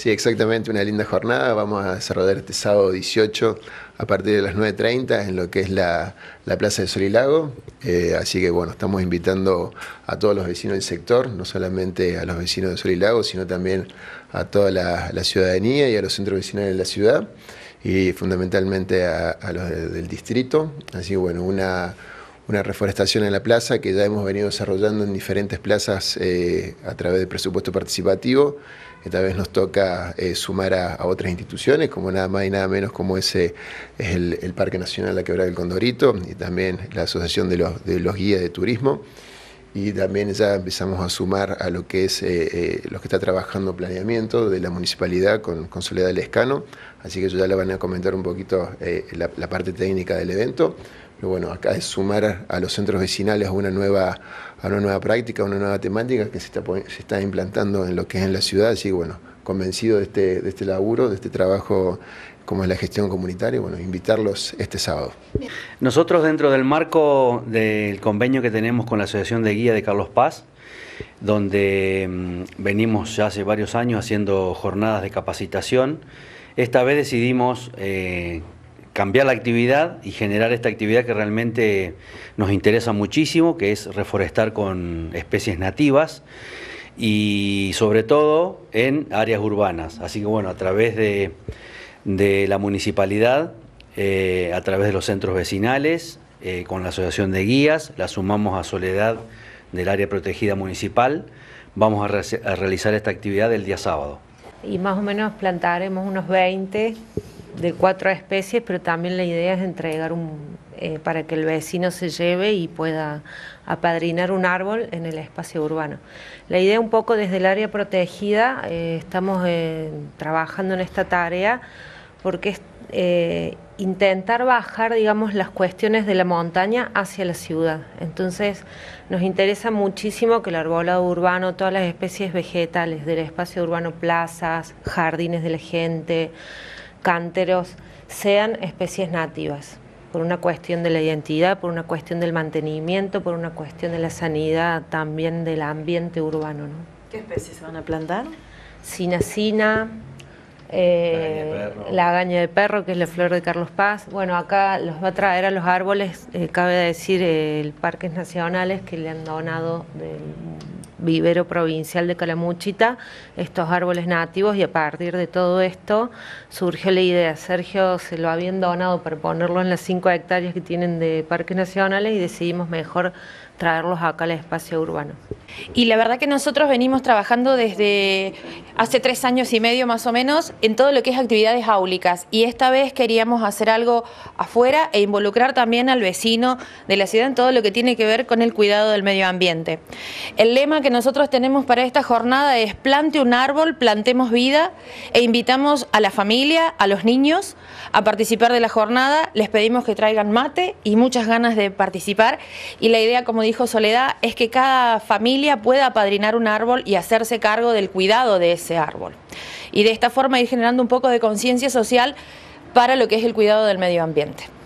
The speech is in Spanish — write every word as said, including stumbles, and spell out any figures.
Sí, exactamente, una linda jornada. Vamos a desarrollar este sábado dieciocho a partir de las nueve treinta en lo que es la, la Plaza de Sol y Lago. Eh, así que bueno, estamos invitando a todos los vecinos del sector, no solamente a los vecinos de Sol y Lago, sino también a toda la, la ciudadanía y a los centros vecinales de la ciudad y fundamentalmente a, a los de, del distrito. Así que bueno, una... una reforestación en la plaza que ya hemos venido desarrollando en diferentes plazas eh, a través del presupuesto participativo. Esta vez nos toca eh, sumar a, a otras instituciones, como nada más y nada menos como ese es el, el Parque Nacional La Quebrada del Condorito y también la Asociación de los, de los Guías de Turismo. Y también ya empezamos a sumar a lo que es eh, eh, lo que está trabajando planeamiento de la municipalidad con, con Soledad Lescano, así que ellos ya le van a comentar un poquito eh, la, la parte técnica del evento. Pero bueno, acá es sumar a, a los centros vecinales a una nueva, a una nueva práctica, a una nueva temática que se está, se está implantando en lo que es en la ciudad, así que bueno, convencido de este, de este laburo, de este trabajo como es la gestión comunitaria, bueno, invitarlos este sábado. Nosotros dentro del marco del convenio que tenemos con la Asociación de Guía de Carlos Paz, donde mmm, venimos ya hace varios años haciendo jornadas de capacitación, esta vez decidimos eh, cambiar la actividad y generar esta actividad que realmente nos interesa muchísimo, que es reforestar con especies nativas y sobre todo en áreas urbanas. Así que bueno, a través de, de la municipalidad, eh, a través de los centros vecinales, eh, con la asociación de guías, la sumamos a Soledad del área protegida municipal, vamos a, re a realizar esta actividad el día sábado. Y más o menos plantaremos unos veinte de cuatro especies, pero también la idea es entregar un, eh, para que el vecino se lleve y pueda apadrinar un árbol en el espacio urbano. La idea un poco desde el área protegida, eh, estamos eh, trabajando en esta tarea porque es eh, intentar bajar, digamos, las cuestiones de la montaña hacia la ciudad. Entonces nos interesa muchísimo que el arbolado urbano, todas las especies vegetales del espacio urbano, plazas, jardines de la gente, cánteros, sean especies nativas, por una cuestión de la identidad, por una cuestión del mantenimiento, por una cuestión de la sanidad también del ambiente urbano, ¿no? ¿Qué especies se van a plantar? Cinacina, eh, la agaña de perro, que es la flor de Carlos Paz. Bueno, acá los va a traer a los árboles, eh, cabe decir, eh, el Parques Nacionales que le han donado del vivero provincial de Calamuchita, estos árboles nativos, y a partir de todo esto surgió la idea. Sergio se lo habían donado para ponerlo en las cinco hectáreas que tienen de parques nacionales y decidimos mejor traerlos acá al espacio urbano. Y la verdad que nosotros venimos trabajando desde hace tres años y medio más o menos en todo lo que es actividades áulicas, y esta vez queríamos hacer algo afuera e involucrar también al vecino de la ciudad en todo lo que tiene que ver con el cuidado del medio ambiente. El lema que nosotros tenemos para esta jornada es plante un árbol, plantemos vida, e invitamos a la familia, a los niños a participar de la jornada. Les pedimos que traigan mate y muchas ganas de participar, y la idea, como dijo Soledad, es que cada familia pueda apadrinar un árbol y hacerse cargo del cuidado de ese árbol, y de esta forma ir generando un poco de conciencia social para lo que es el cuidado del medio ambiente.